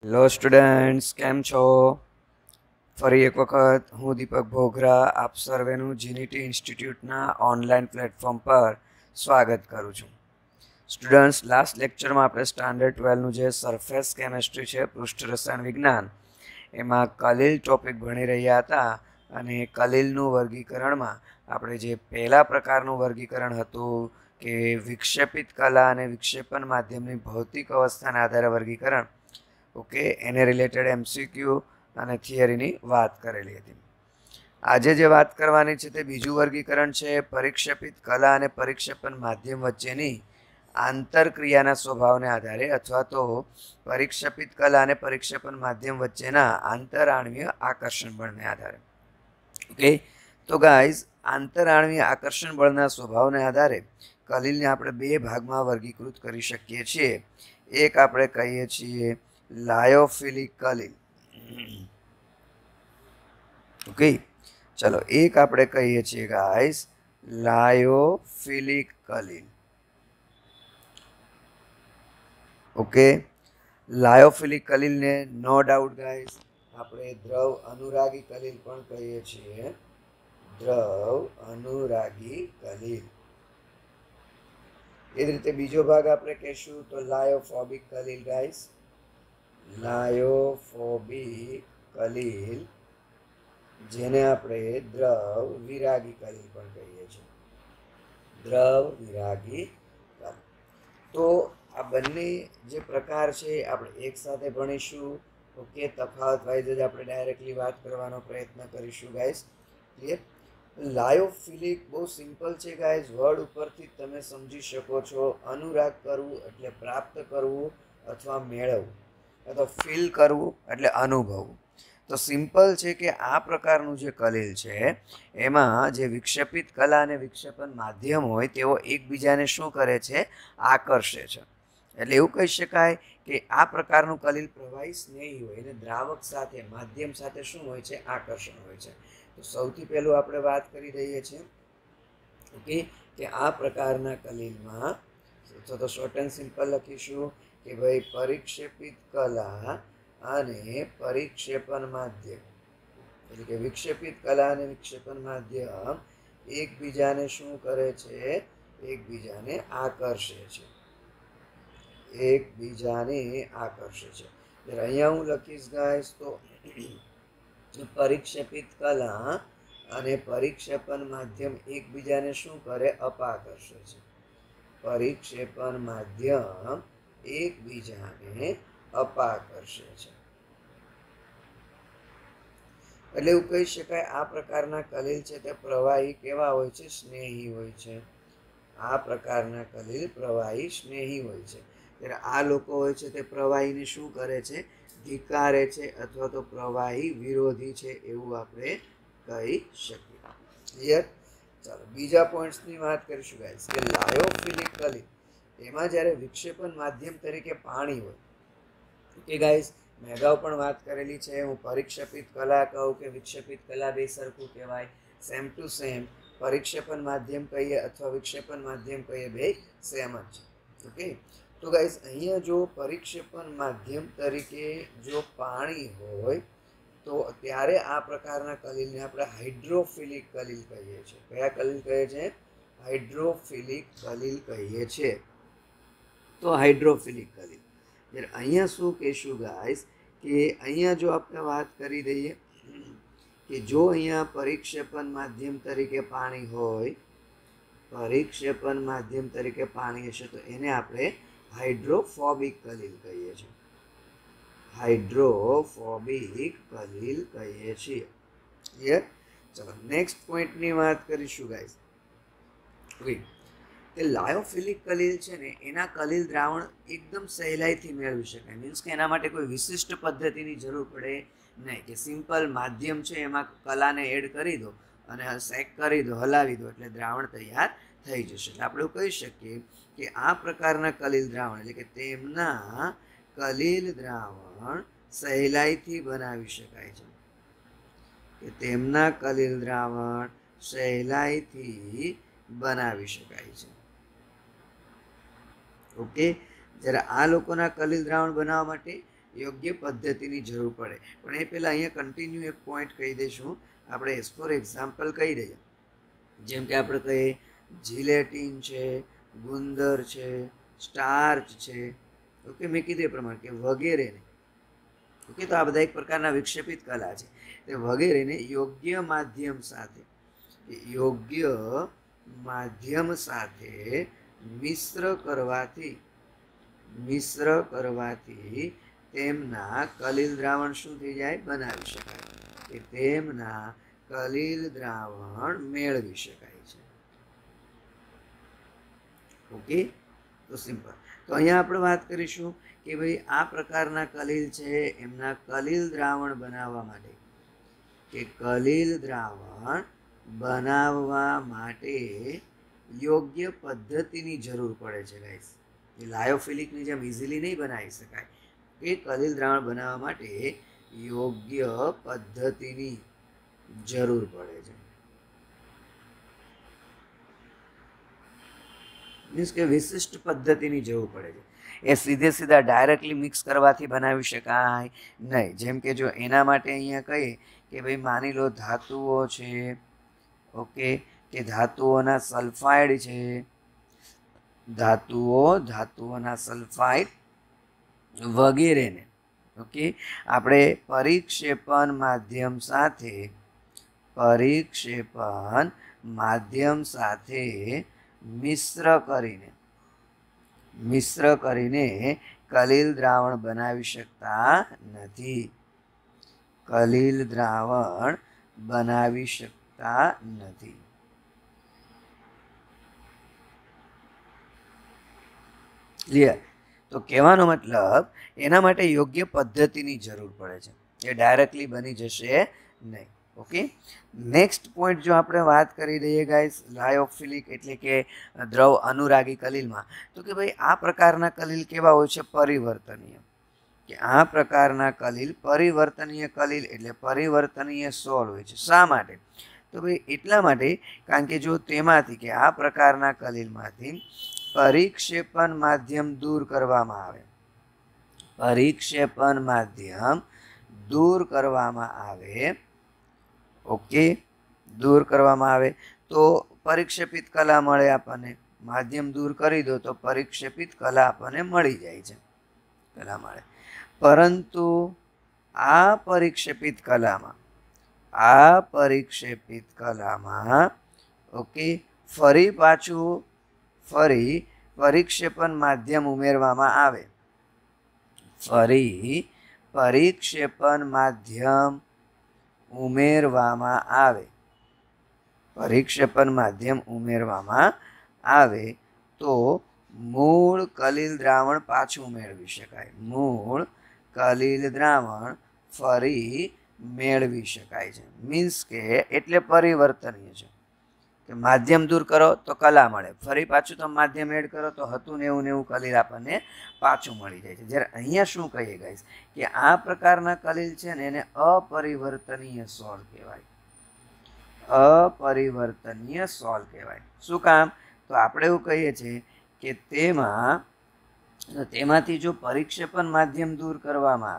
Hello students, કેમ છો? ફરી એક વખત હું દીપક ભોગરા આપ સર્વેનું જીનીટી ઇન્સ્ટિટ્યૂટના ઓનલાઈન પ્લેટફોર્મ પર સ્વાગત કરું છું. સ્ટુડન્ટ્સ, લાસ્ટ લેક્ચરમાં આપણે સ્ટાન્ડર્ડ 12નું જે સરફેસ કેમેસ્ટ્રી છે, પૃષ્ઠ રસાયણ વિજ્ઞાન, એમાં કલીલ ટોપિક ભણી રહ્યા હતા. અને કલીલનું વર્ગીકરણમાં આપણે જે પહેલા પ્રકારનું વર્ગીકરણ હતું કે વિક્ષેપિત કલા અને વિક્ષેપણ માધ્યમની ભૌતિક અવસ્થાના આધારે વર્ગીકરણ, ઓકે, એને રિલેટેડ એમસીક્યુ અને થિયરીની વાત કરેલી હતી. આજે જે વાત કરવાની છે તે બીજું વર્ગીકરણ છે પરિક્ષેપિત કલા અને પરિક્ષેપણ માધ્યમ વચ્ચેની આંતરક્રિયાના સ્વભાવને આધારે અથવા તો પરિક્ષેપિત કલા અને પરિક્ષેપણ માધ્યમ વચ્ચેના આંતરાણ્વીય આકર્ષણ બળને આધારે. ઓકે, તો ગાઈઝ, આંતરાણ્વીય આકર્ષણ બળના સ્વભાવને આધારે કલીલને આપણે બે ભાગમાં વર્ગીકૃત કરી શકીએ છીએ. એક આપણે કહીએ છીએ લાયોફિલિક કલીલ. ઓકે, ચલો, એક આપણે કહીએ છીએ ગાઈસ લાયોફિલિક કલીલ. ઓકે, લાયોફિલિક કલીલને નો ડાઉટ ગાઈસ આપણે દ્રવ અનુરાગી કલીલ પણ કહીએ છીએ. દ્રવ અનુરાગી કલીલ. એ જ રીતે બીજો ભાગ આપણે કહીશું તો લાયોફોબિક કલીલ ગાઈસ. લાયોફોબિક કલીલ, જેને આપણે દ્રવ વિરાગી કલીલ પણ કહીએ છીએ. દ્રવ વિરાગી કલીલ. તો આ બંને જે પ્રકાર છે આપણે એક સાથે ભણીશું. ઓકે, તફાવત વાઇઝ જ આપણે ડાયરેક્ટલી વાત કરવાનો પ્રયત્ન કરીશું ગાઈસ. ક્લિયર? લાયોફિલિક બહુ સિમ્પલ છે ગાઈસ, વર્ડ ઉપરથી તમે સમજી શકો છો. અનુરાગ કરવું એટલે પ્રાપ્ત કરવું અથવા મેળવવું, અથવા ફીલ કરવું એટલે અનુભવવું. તો સિમ્પલ છે કે આ પ્રકારનું જે કલીલ છે એમાં જે વિક્ષેપિત કલા અને વિક્ષેપણ માધ્યમ હોય તેઓ એકબીજાને શું કરે છે? આકર્ષે છે. એટલે એવું કહી શકાય કે આ પ્રકારનું કલીલ પ્રવાહી સ્નેહી હોય અને દ્રાવક સાથે, માધ્યમ સાથે શું હોય છે? આકર્ષણ હોય છે. તો સૌથી પહેલું આપણે વાત કરી રહીએ છીએ ઓકે કે આ પ્રકારના કલીલમાં તો શોર્ટ એન્ડ સિમ્પલ લખીશું કે ભાઈ પરિક્ષેપિત કલા અને પરિક્ષેપણ માધ્યમ, એટલે કે વિક્ષેપિત કલા અને વિક્ષેપણ માધ્યમ એકબીજાને શું કરે છે? એકબીજાને આકર્ષે છે. એકબીજાને આકર્ષે છે. અહીંયા હું લખીશ ગાઈસ તો પરિક્ષેપિત કલા અને પરિક્ષેપણ માધ્યમ એકબીજાને શું કરે? અપાકર્ષે છે. પરિક્ષેપણ માધ્યમ એકબીજાને અપાકર્ષે છે. એટલે એવું કહી શકાય આ પ્રકારના કલીલ છે તે પ્રવાહી કેવા હોય છે? સ્નેહી હોય છે. આ પ્રકારના કલીલ પ્રવાહી સ્નેહી હોય છે. ત્યારે આ લોકો હોય છે તે પ્રવાહીને શું કરે છે? ધિક્કારે છે અથવા તો પ્રવાહી વિરોધી છે એવું આપણે કહી શકીએ. ક્લિયર? ચાલો, બીજા પોઈન્ટ્સની વાત કરીશું ગાઈસ કે લાયોફિલિક કલીલ, એમાં જ્યારે વિક્ષેપણ માધ્યમ તરીકે પાણી હોય. ઓકે ગાઈસ, મેં અગાઉ પણ વાત કરેલી છે. હું પરિક્ષેપિત કલા કહું કે વિક્ષેપિત કલા બે સરખું કહેવાય, સેમ ટુ સેમ. પરિક્ષેપણ માધ્યમ કહીએ અથવા વિક્ષેપણ માધ્યમ કહીએ, બે સેમ જ છે. ઓકે, તો ગાઈસ અહીંયા જો પરિક્ષેપણ માધ્યમ તરીકે જો પાણી હોય તો ત્યારે આ પ્રકારના કલીલને આપણે હાઇડ્રોફિલિક કલીલ કહીએ છીએ. કયા કલીલ કહીએ છીએ? હાઇડ્રોફિલિક કલીલ કહીએ છીએ. તો હાઇડ્રોફિલિક કલીલ. અહીંયા શું કહીશું ગાઈસ કે અહીંયા જો આપણે વાત કરી દઈએ કે જો અહીંયા પરિક્ષેપણ માધ્યમ તરીકે પાણી હોય, પરિક્ષેપણ માધ્યમ તરીકે પાણી હશે તો એને આપણે હાઇડ્રોફોબિક કલીલ કહીએ છીએ. હાઇડ્રોફોબિક કલીલ કહીએ છીએ. ક્લિયર? ચલો, નેક્સ્ટ પોઈન્ટની વાત કરીશું ગાઈસ. ઓકે, કે લાયોફિલિક કલીલ છે ને એના કલીલ દ્રાવણ એકદમ સહેલાઈથી મેળવી શકાય. મીન્સ કે એના માટે કોઈ વિશિષ્ટ પદ્ધતિની જરૂર પડે નહીં, કે સિમ્પલ માધ્યમ છે એમાં કલાને એડ કરી દો અને શેક કરી દો, હલાવી દો એટલે દ્રાવણ તૈયાર થઈ જશે. એટલે આપણે કહી શકીએ કે આ પ્રકારના કલીલ દ્રાવણ, એટલે કે તેમના કલીલ દ્રાવણ સહેલાઈથી બનાવી શકાય છે. કે તેમના કલીલ દ્રાવણ સહેલાઈથી બનાવી શકાય છે. ઓકે, જ્યારે આ લોકોના કલીલ દ્રાવણ બનાવવા માટે યોગ્ય પદ્ધતિની જરૂર પડે. પણ એ પહેલાં અહીંયા કન્ટિન્યુ એક પોઈન્ટ કહી દઈશું. આપણે એઝ ફોર એક્ઝામ્પલ કહી દઈએ. જેમ કે આપણે કહીએ જિલેટીન છે, ગુંદર છે, સ્ટાર્ચ છે, ઓકે, મેં કીધું એ પ્રમાણે કે વગેરેને, ઓકે, તો આ બધા એક પ્રકારના વિક્ષેપિત કલા છે. તે વગેરેને યોગ્ય માધ્યમ સાથે મિશ્ર કરવાથી તેમના કલિલ દ્રાવણ શું થઈ જાય? બનાવી શકાય, કે તેમના કલિલ દ્રાવણ મેળવી શકાય છે. ઓકે, તો સિમ્પલ. તો અહીંયા આપણે વાત કરીશું કે ભાઈ આ પ્રકારના કલિલ છે એમના કલિલ દ્રાવણ બનાવવા માટે, કે કલિલ દ્રાવણ બનાવવા માટે યોગ્ય પદ્ધતિની જરૂર પડે છે ગાઈસ. એ લાયોફિલિકની જેમ ઇઝીલી નહીં બનાવી શકાય. કે કલિલ દ્રાવણ બનાવવા માટે યોગ્ય પદ્ધતિની જરૂર પડે છે. મીન્સ કે વિશિષ્ટ પદ્ધતિની જરૂર પડે છે. એ સીધા ડાયરેક્ટલી મિક્સ કરવાથી બનાવી શકાય નહીં. જેમ કે જો એના માટે અહીંયા કહીએ કે ભાઈ માની લો ધાતુઓ છે, ઓકે, કે ધાતુઓના સલ્ફાઇડ છે, ધાતુઓના સલ્ફાઇડ વગેરેને, ઓકે, આપણે પરિક્ષેપણ માધ્યમ સાથે મિશ્ર કરીને કલિલ દ્રાવણ બનાવી શકતા નથી. ક્લિયર? તો કહેવાનો મતલબ એના માટે યોગ્ય પદ્ધતિની જરૂર પડે છે. એ ડાયરેક્ટલી બની જશે નહીં. ઓકે, નેક્સ્ટ પોઈન્ટ જો આપણે વાત કરી દઈએ ગાઈસ, લાયોફિલિક એટલે કે દ્રવ અનુરાગી કલિલમાં, તો કે ભાઈ આ પ્રકારના કલિલ કેવા હોય છે? પરિવર્તનીય. કે આ પ્રકારના કલિલ પરિવર્તનીય કલિલ એટલે પરિવર્તનીય સોલ હોય છે. શા માટે? તો ભાઈ એટલા માટે કારણ કે જો તેમાંથી, કે આ પ્રકારના કલિલમાંથી પરિક્ષેપણ માધ્યમ દૂર કરવામાં આવે, ઓકે, દૂર કરવામાં આવે તો પરિક્ષેપિત કલા મળે આપણને. માધ્યમ દૂર કરી દો તો પરિક્ષેપિત કલા આપણને મળી જાય છે, કલા મળે. પરંતુ આ પરિક્ષેપિત કલામાં, ઓકે, ફરી પરિક્ષેપણ માધ્યમ ઉમેરવામાં આવે. પરિક્ષેપણ માધ્યમ ઉમેરવામાં આવે તો મૂળ કલિલ દ્રાવણ પાછું મેળવી શકાય. ફરી મેળવી શકાય છે. મીન્સ કે એટલે પરિવર્તનીય છે કે માધ્યમ દૂર કરો તો કલા મળે, ફરી પાછું તમે માધ્યમ એડ કરો તો હતું ને એવું કલિલ આપણને પાછું મળી જાય છે. જ્યારે અહીંયા શું કહીએ ગાઈસ, કે આ પ્રકારના કલિલ છે ને એને અપરિવર્તનીય સોલ કહેવાય. શું કામ? તો આપણે એવું કહીએ છીએ કે તેમાંથી જો પરિક્ષેપણ માધ્યમ દૂર કરવામાં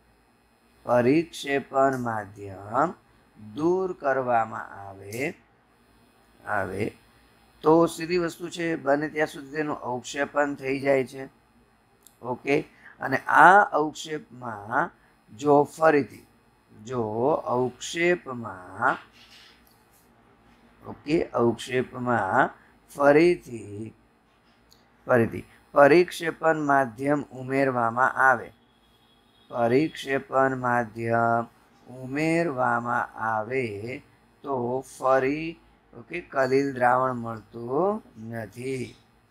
આવે તો સીધી વસ્તુ છે, બને ત્યાં સુધી તેનું અવક્ષેપણ થઈ જાય છે. ઓકે, અને આ અવક્ષેપમાં જો અવક્ષેપમાં ફરીથી પરિક્ષેપણ માધ્યમ ઉમેરવામાં આવે તો ફરી, ઓકે, કલિલ દ્રાવણ મળતું નથી.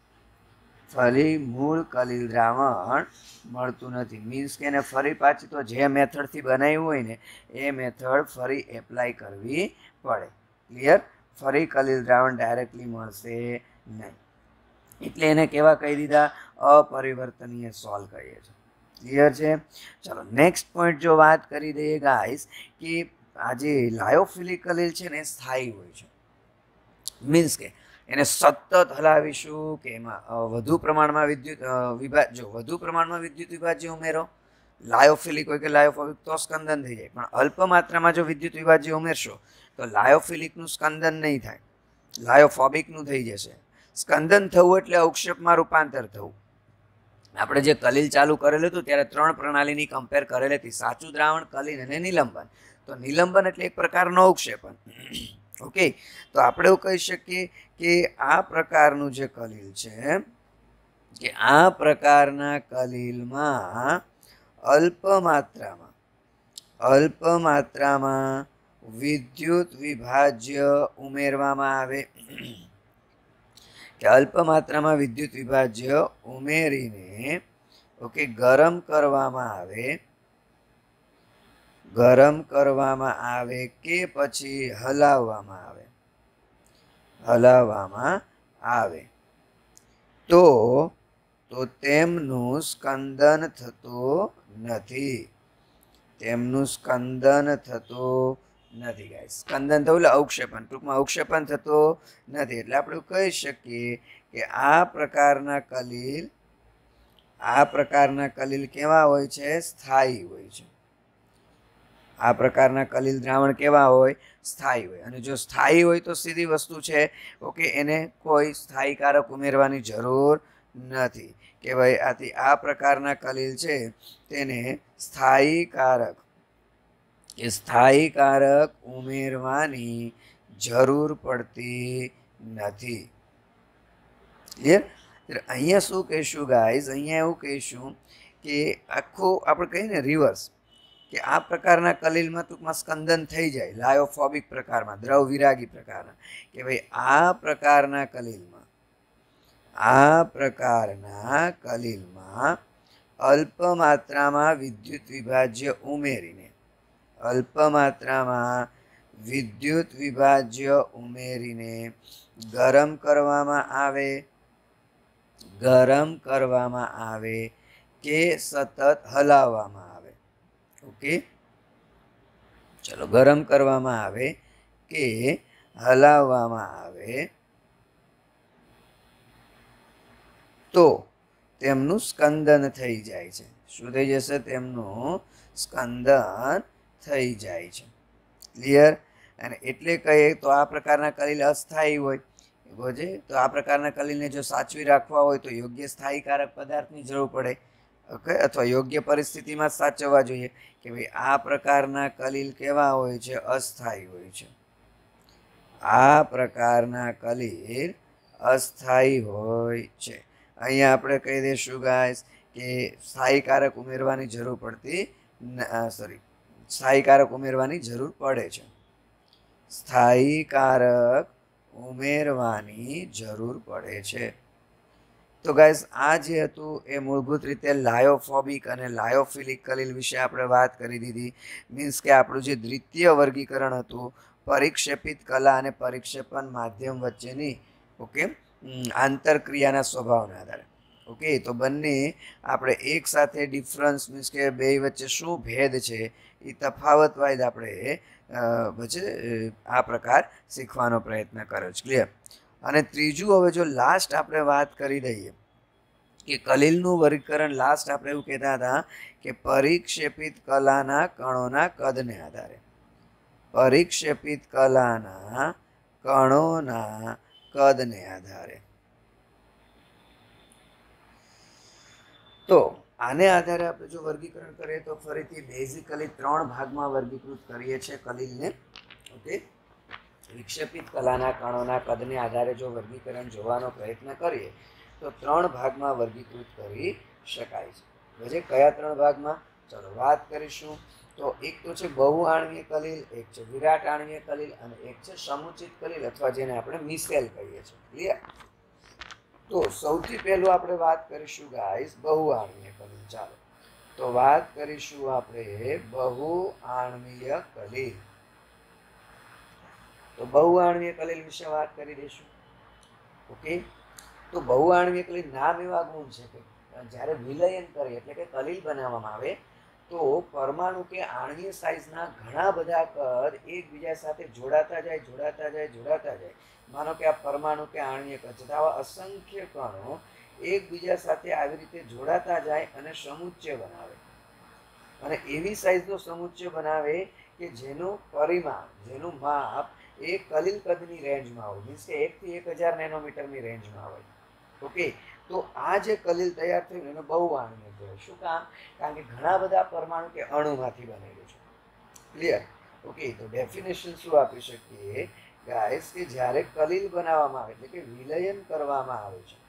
મૂળ કલિલ દ્રાવણ મળતું નથી. મીન્સ કે એને ફરી પાછી તો જે મેથડથી બનાવ્યું હોય ને એ મેથડ ફરી એપ્લાય કરવી પડે. ક્લિયર? ફરી કલિલ દ્રાવણ ડાયરેક્ટલી મળશે નહીં. એટલે એને કેવા કહી દીધા? અપરિવર્તનીય સોલ કહીએ છીએ. ક્લિયર છે? ચલો નેક્સ્ટ પોઈન્ટ જો વાત કરી દઈએ ગાઈસ, કે આ જે લાયોફિલિક કલિલ છે ને એ સ્થાયી હોય છે. મીન્સ કે એને સતત હલાવીશું કે એમાં વધુ પ્રમાણમાં વિદ્યુત વિભાજ્ય ઉમેરો લાયોફિલિક હોય કે લાયોફોબિક તો સ્કંદન થઈ જાય, પણ અલ્પ માત્રામાં જો વિદ્યુત વિભાજ્ય ઉમેરશો તો લાયોફિલિકનું સ્કંદન નહીં થાય, લાયોફોબિકનું થઈ જશે. સ્કંદન થવું એટલે અવક્ષેપમાં રૂપાંતર થવું. આપણે જે કલીલ ચાલુ કરેલું હતું ત્યારે 3 પ્રણાલીની કમ્પેર કરેલી હતી, સાચું દ્રાવણ, કલીલ અને નિલંબન. તો નિલંબન એટલે એક પ્રકારનો અવક્ષેપણ. ઓકે, તો આપણે એવું કહી શકીએ કે આ પ્રકારનું જે કલીલ છે કે આ પ્રકારના કલીલમાં અલ્પ માત્રામાં વિદ્યુત વિભાજ્ય ઉમેરવામાં આવે, કે અલ્પ માત્રામાં વિદ્યુત વિભાજ્ય ઉમેરીને ઓકે ગરમ કરવામાં આવે કે પછી હલાવવામાં આવે તો તેમનું સ્કંદન થતું નથી. ગાઈસ, સ્કંદન થવું એટલે અવક્ષેપણ, ટૂંકમાં અવક્ષેપણ થતું નથી. એટલે આપણે કહી શકીએ કે આ પ્રકારના કલીલ કેવા હોય છે? સ્થાયી હોય છે. આ પ્રકારના કલીલ દ્રાવણ કેવા હોય? સ્થાયી હોય. અને જો સ્થાયી હોય તો સીધી વસ્તુ છે ઓકે, એને કોઈ સ્થાયીકારક ઉમેરવાની જરૂર નથી કે ભાઈ આથી આ પ્રકારના કલીલ છે તેને સ્થાયીકારક ઉમેરવાની જરૂર પડતી નથી. ક્લિયર? અહીંયા શું કહીશું ગાઈઝ? અહીંયા એવું કહીશું કે આખું આપણે કહીએ ને રિવર્સ, કે આ પ્રકારના કલીલમાં ટૂંકમાં સ્કંદન થઈ જાય, લાયોફોબિક પ્રકારમાં, દ્રવ વિરાગી પ્રકારના, કે ભાઈ આ પ્રકારના કલીલમાં અલ્પ માત્રામાં વિદ્યુત વિભાજ્ય ઉમેરીને ગરમ કરવામાં આવે કે સતત હલાવવામાં આવે. ઓકે, ચલો, ગરમ કરવામાં આવે કે હલાવવામાં આવે તો તેમનું સ્કંદન થઈ જાય છે. શું થઈ જશે? તેમનું સ્કંદન થઈ જાય છે. ક્લિયર? અને એટલે કહીએ તો આ પ્રકારના કલીલ અસ્થાયી હોય તો આ પ્રકારના કલીલને જો સાચવી રાખવા હોય તો યોગ્ય સ્થાયીકારક પદાર્થની જરૂર પડે. ઓકે, અથવા યોગ્ય પરિસ્થિતિમાં સાચવવા જોઈએ કે ભાઈ આ પ્રકારના કલીલ કેવા હોય છે? અસ્થાયી હોય છે. આ પ્રકારના કલીલ અસ્થાયી હોય છે. અહીંયા આપણે કહી દઈશું ગાઈસ કે સ્થાયીકારક ઉમેરવાની જરૂર પડે છે. સ્થાયીકારક ઉમેરવાની જરૂર પડે છે. તો ગાઈસ, આ જે હતું એ મૂળભૂત રીતે લાયોફોબિક અને લાયોફિલિક કલીલ વિશે આપણે વાત કરી દીધી. મીન્સ કે આપણું જે દ્વિતીય વર્ગીકરણ હતું પરિક્ષેપિત કલા અને પરિક્ષેપણ માધ્યમ વચ્ચેની ઓકે આંતરક્રિયાના સ્વભાવના આધારે. ઓકે, તો બંને આપણે એક સાથે ડિફરન્સ મીન્સ કે બે વચ્ચે શું ભેદ છે એ તફાવત વાઇઝ આપણે વચ્ચે આ પ્રકાર શીખવાનો પ્રયત્ન કર્યો છે. ક્લિયર? અને ત્રીજું, હવે જો લાસ્ટ આપણે વાત કરી દઈએ કે કલીલનું વર્ગીકરણ, લાસ્ટ આપણે એવું કહેતા હતા કે પરિક્ષેપિત કલાના કણોના કદને આધારે, તો આને આધારે આપણે જો વર્ગીકરણ કરીએ તો ફરીથી બેઝિકલી 3 ભાગમાં વર્ગીકૃત કરીએ છીએ કલીલને. ઓકે, વિક્ષેપિત કલાના કણોના કદને આધારે જો વર્ગીકરણ જોવાનો પ્રયત્ન કરીએ તો 3 ભાગમાં વર્ગીકૃત કરી શકાય છે. પછી કયા 3 ભાગમાં? ચલો વાત કરીશું. તો એક તો છે બહુઆણ્વીય કલીલ, એક છે વિરાટ આણ્વીય કલીલ અને એક છે સમુચિત કલીલ અથવા જેને આપણે મિસેલ કહીએ છીએ. ક્લિયર? તો સૌથી પહેલું આપણે વાત કરીશું ગાઈસ બહુઆણ્વીય કલીલ. ચાલો તો વાત કરીશું આપણે બહુઆણ્વીય કલીલ. તો બહુઆણ્વીય કલીલ વિશે વાત કરી દઈશું. ઓકે, તો બહુઆણ્વીય કલીલ નામ એવા ગુણ છે કે જ્યારે વિલયન કરે એટલે કે કલીલ બનાવવામાં આવે તો પરમાણુ કે આણ્વીય સાઇઝના ઘણા બધા કદ એકબીજા સાથે જોડાતા જાય. માનો કે આ પરમાણુ કે આણ્વીય કદ છે, આવા અસંખ્ય કણો એકબીજા સાથે આવી રીતે જોડાતા જાય અને સમુચ્ચય બનાવે. અને એવી સાઇઝનો સમુચ્ચય બનાવે કે જેનું પરિમાણ, જેનું માપ એ કલિલ કદની રેન્જમાં હોય, મીન્સ કે 1 થી 1000 નેનોમીટરની રેન્જમાં હોય. ઓકે, તો આ જે કલિલ તૈયાર થયું એને બહુઆણ્વીય કહેવાય. શું કામ? કારણ કે ઘણા બધા પરમાણુ કે અણુમાંથી બનેલું છે. ક્લિયર? ઓકે, તો ડેફિનેશન શું આપી શકીએ ગાઈસ કે જ્યારે કલિલ બનાવવામાં આવે એટલે કે વિલયન કરવામાં આવે છે,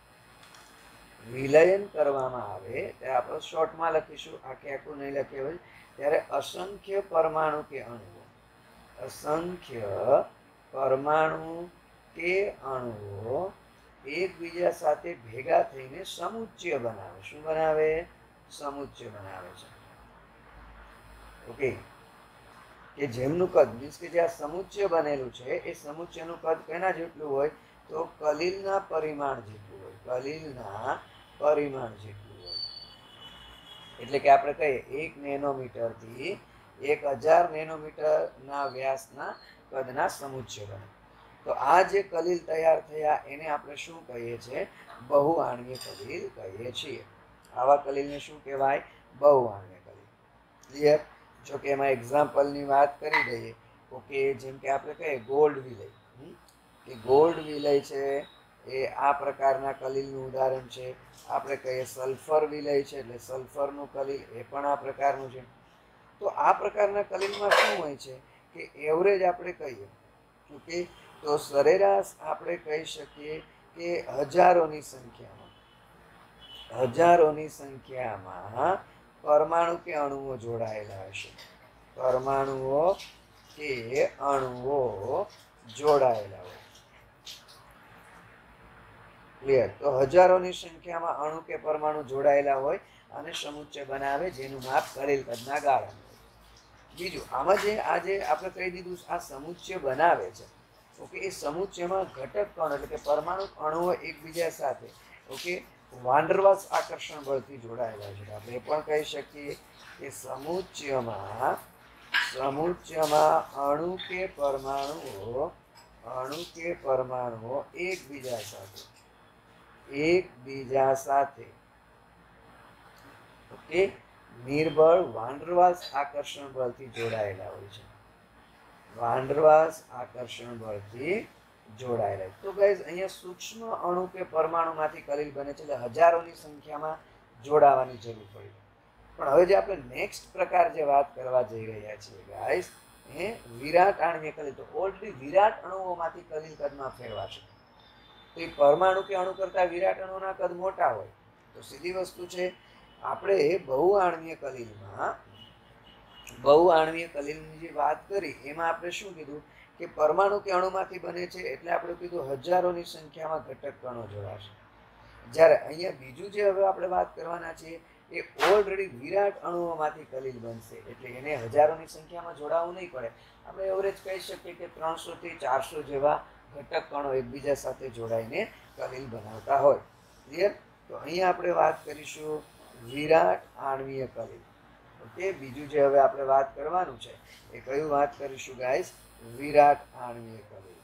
વિલયન કરવામાં આવે ત્યારે આપણે શોર્ટમાં લખીશું, આખે આખું નહીં લખીએ હોય, ત્યારે અસંખ્ય પરમાણુ કે અણુઓ, અસંખ્ય પરમાણુ કે અણુઓ એકબીજા સાથે ભેગા થઈને સમુચ્ચય બનાવે. શું બનાવે? સમુચ્ચય બનાવે છે. ઓકે, કે જેમનું કદ મીન્સ કે જે આ સમુચ્ચય બનેલું છે એ સમુચ્ચયનું કદ કેના જેટલું હોય? તો કલિલના પરિમાણ જેટલું હોય, કલિલના પરિમાણ જેટલું હોય. એટલે કે આપણે કહીએ 1 નેનોમીટરથી 1000 નેનોમીટરના વ્યાસના કદના સમુચ્ચય બને. તો આ જે કલિલ તૈયાર થયા એને આપણે શું કહીએ છીએ? બહુઆણ્વીય કલિલ કહીએ છીએ. આવા કલિલને શું કહેવાય? બહુઆણ્વીય કલિલ. ક્લિયર? જો કે એમાં એક્ઝામ્પલની વાત કરી દઈએ. ઓકે, જેમ કે આપણે કહીએ ગોલ્ડ વિલય, કે ગોલ્ડ વિલય છે એ આ પ્રકારના કલિલનું ઉદાહરણ છે. આપણે કહીએ સલ્ફર વિલય છે એટલે સલ્ફરનું કલિલ એ પણ આ પ્રકારનું છે. તો આ પ્રકારના કલિલમાં શું હોય છે કે એવરેજ આપણે કહીએ, ઓકે, તો સરેરાશ આપણે કહી શકીએ કે હજારોની સંખ્યામાં પરમાણુ કે અણુઓ જોડાયેલા હશે, પરમાણુઓ કે અણુઓ જોડાયેલા હોય. ક્લિયર? તો હજારોની સંખ્યામાં અણુ કે પરમાણુ જોડાયેલા હોય અને સમુચ્ચય બનાવે જેનું માપ કલિલ કદના ગાળાનું હોય. બીજું, આમાં જે આજે આપણે કહી દીધું આ સમુચ્ચય બનાવે છે, ઓકે, એ સમુચ્ચયમાં ઘટક કણ એટલે કે પરમાણુ અણુઓ એકબીજા સાથે, ઓકે, વાંડરવાલ્સ આકર્ષણ બળથી જોડાયેલા છે. આપણે એ પણ કહી શકીએ કે સમુચ્ચયમાં અણુ કે પરમાણુઓ એકબીજા સાથે ઓકે નિર્બળ વાંડરવાલ્સ આકર્ષણ બળથી જોડાયેલા હોય છે, વાંડરવાલ્સ આકર્ષણ બળથી જોડાયેલા. તો ગાઈઝ અહીંયા સૂક્ષ્મ અણુ કે પરમાણુમાંથી કલિલ બને છે એટલે હજારોની સંખ્યામાં જોડાવાની જરૂર પડી. પણ હવે જે આપણે નેક્સ્ટ પ્રકાર જે વાત કરવા જઈ રહ્યા છીએ ગાઈઝ એ વિરાટ આણ્વીય કલિલ. તો ઓલરેડી વિરાટ અણુઓમાંથી કલિલ કદમાં ફેરવાશે. તો એ પરમાણુ કે અણુ કરતા વિરાટ અણુના કદ મોટા હોય. તો સીધી વસ્તુ છે, આપણે બહુઆણ્વીય કલિલની જે વાત કરી એમાં આપણે શું કીધું કે પરમાણુ કે અણુમાંથી બને છે એટલે આપણે કીધું હજારોની સંખ્યામાં ઘટક કણો જોડાશે. જ્યારે અહીંયા બીજું જે હવે આપણે વાત કરવાના છીએ એ ઓલરેડી વિરાટ અણુઓમાંથી કલિલ બનશે એટલે એને હજારોની સંખ્યામાં જોડાવવું નહીં પડે. આપણે એવરેજ કહી શકીએ કે 300 થી 400 જેવા ઘટક કણો એકબીજા સાથે જોડાઈને કલિલ બનાવતા હોય. ક્લિયર? તો અહીંયા આપણે વાત કરીશું વિરાટ આણ્વીય કલિલ. ઓકે, બીજું જે હવે આપણે વાત કરવાનું છે એ કયું વાત કરીશું ગાઈસ? વિરાટ આણ્વીય કલિલ.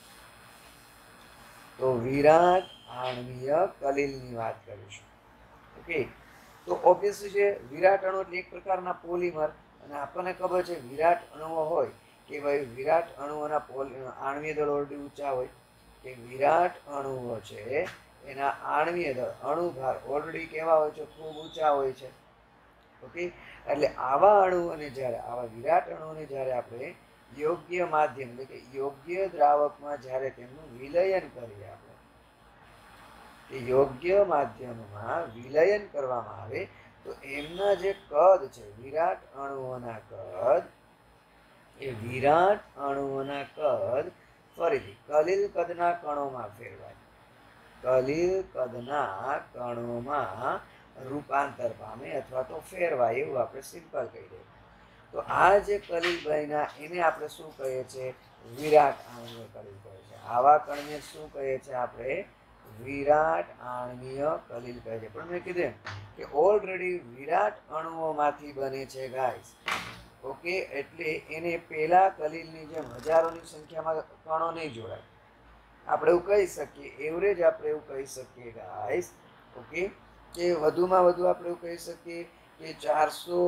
તો વિરાટ આણ્વીય કલિલની વાત કરીશું. ઓકે, તો ઓબ્વિયસલી છે વિરાટ અણુ એટલે એક પ્રકારના પોલિમર, અને આપણને ખબર છે વિરાટ અણુઓ હોય કે ભાઈ વિરાટ અણુઓના આણ્વીય દળ ઓલરેડી ઊંચા હોય, કે વિરાટ અણુઓ છે એના આણ્વીય દળ અણુભાર ઓલરેડી કેવા હોય છે? ખૂબ ઊંચા હોય છે. ઓકે, એટલે આવા અણુઓને જ્યારે આવા વિરાટ અણુઓને જ્યારે આપણે યોગ્ય માધ્યમ એટલે કે યોગ્ય દ્રાવકમાં જ્યારે તેમનું વિલયન કરીએ, આપણે કે યોગ્ય માધ્યમમાં વિલયન કરવામાં આવે તો એમના જે કદ છે વિરાટ અણુઓના કદ, એ વિરાટ અણુઓના કદ ફરીથી કલિલ કદના કણોમાં ફેરવાય, કલિલ કદના કણોમાં રૂપાંતર પામે અથવા તો ફેરવાય, એવું આપણે સિમ્પલ કહી દઈએ. તો આ જે કલિલ બન્યા એને આપણે શું કહીએ છીએ? વિરાટ આણ્વીય કલિલ કહીએ છીએ. આવા કણને શું કહીએ છીએ આપણે? વિરાટ આણ્વીય કલિલ કહે છે. પણ મેં કીધું કે ઓલરેડી વિરાટ અણુઓમાંથી બને છે ગાઈસ. ઓકે, એટલે એને પેલા કલિલની જેમ હજારોની સંખ્યામાં કણો નહીં જોડાય. આપણે એવું કહી શકીએ એવરેજ, આપણે એવું કહી શકીએ ગાઈસ, ઓકે, કે વધુમાં વધુ આપણે એવું કહી શકીએ કે 400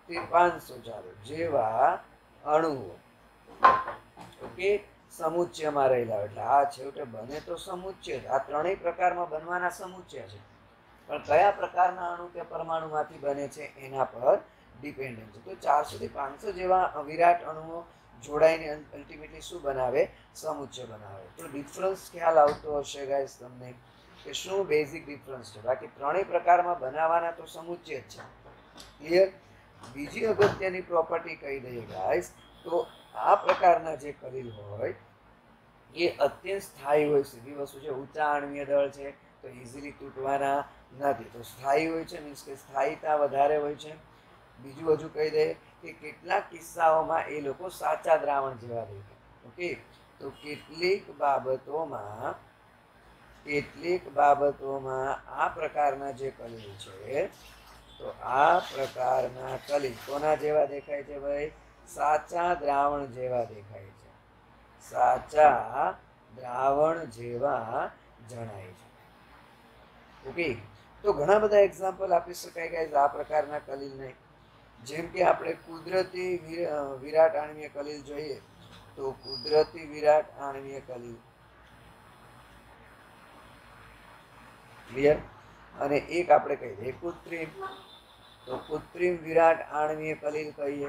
થી 500 ચાલો જેવા અણુઓ ઓકે સમુચ્ચયમાં રહેલા હોય. એટલે આ છેવટે બને તો સમુચ્ચય જ. આ ત્રણેય પ્રકારમાં બનવાના સમુચ્ચય છે, પણ કયા પ્રકારના અણુ કે પરમાણુમાંથી બને છે એના પર ડિપેન્ડન્ટ છે. તો 400 થી 500 જેવા વિરાટ અણુઓ જોડાઈને અલ્ટિમેટલી શું બનાવે? સમુચ્ચય બનાવે. તો ડિફરન્સ ખ્યાલ આવતો હશે ગાઈસ તમને કે શું બેઝિક ડિફરન્સ છે. બાકી ત્રણેય પ્રકારમાં બનાવવાના તો સમુચ્ચય જ છે. ક્લિયર? બીજી અગત્યની પ્રોપર્ટી કહી દઈએ ગાઈસ, તો આ પ્રકારના જે કલિલ હોય એ અત્યંત સ્થાયી હોય. સીધી વસ્તુ છે, ઊંચા આણ્વીય દળ છે તો ઇઝીલી તૂટવાના નથી. તો સ્થાયી હોય છે, મીન્સ કે સ્થાયીતા વધારે હોય છે. બીજું હજુ કહી દે કે કેટલાક કિસ્સાઓમાં એ લોકો સાચા દ્રાવણ જેવા દેખાય. ઓકે, તો કેટલીક બાબતોમાં આ પ્રકારના જે કલિલ છે, તો આ પ્રકારના કલિલ કોના જેવા દેખાય છે ભાઈ? સાચા દ્રાવણ જેવા દેખાય છે. સાચા દ્રાવણ જેવા જણાય છે. ઓકે, તો ઘણા બધા એક્ઝામ્પલ આપી શકાય ગાઈસ આ પ્રકારના કલિલને. જેમ કે આપણે કુદરતી વિરાટ આણ્વીય કલિલ જોઈએ તો કુદરતી વિરાટ આણ્વીય કલિલ ક્લિયર, અને એક આપણે કહી દઈએ કૃત્રિમ. તો કૃત્રિમ વિરાટ આણ્વીય કલિલ કહીએ,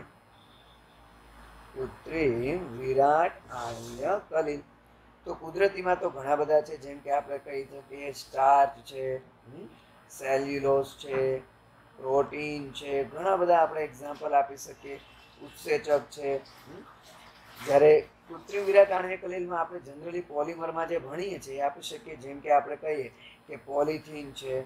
કૃત્રિમ વિરાટ આણ્વીય કલિલ. તો કુદરતીમાં તો ઘણા બધા છે, જેમ કે આપણે કહી શકીએ સ્ટાર્ચ છે, સેલ્યુલોસ છે, પ્રોટીન છે, ઘણા બધા આપણે એક્ઝામ્પલ આપી શકીએ. ઉત્સેચક છે. જ્યારે કૃત્રિમ વિરાટ આણ્વીય કલિલમાં આપણે જનરલી પોલિમરમાં જે ભણીએ છીએ એ આપી શકીએ. જેમ કે આપણે કહીએ કે પોલિથીન છે,